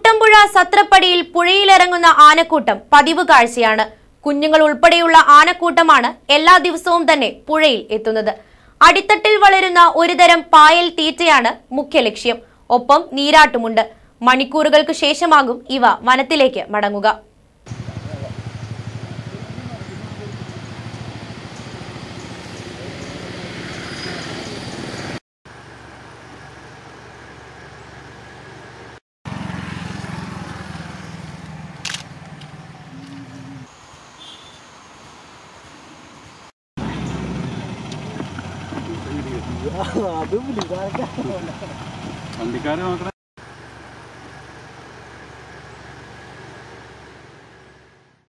കുട്ടമ്പുഴ സത്രപ്പടിയിൽ പുഴയിലിറങ്ങുന്ന ആനക്കൂട്ടം പതിവ് കാഴ്ചയാണ്. കുഞ്ഞുങ്ങൾ ഉൾപ്പെടെയുള്ള ആനക്കൂട്ടമാണ് എല്ലാ ദിവസവും തന്നെ പുഴയിൽ എത്തുന്നത്. അടിത്തട്ടിൽ വളരുന്ന ഒരുതരം പായൽ തീറ്റയാണ് മുഖ്യ ലക്ഷ്യം. ഒപ്പം നീരാട്ടുമുണ്ട്. മണിക്കൂറുകൾക്ക് ശേഷമാകും ഇവ വനത്തിലേക്ക് മടങ്ങുക. വണ്ടിക്കാരെ നോക്കണം.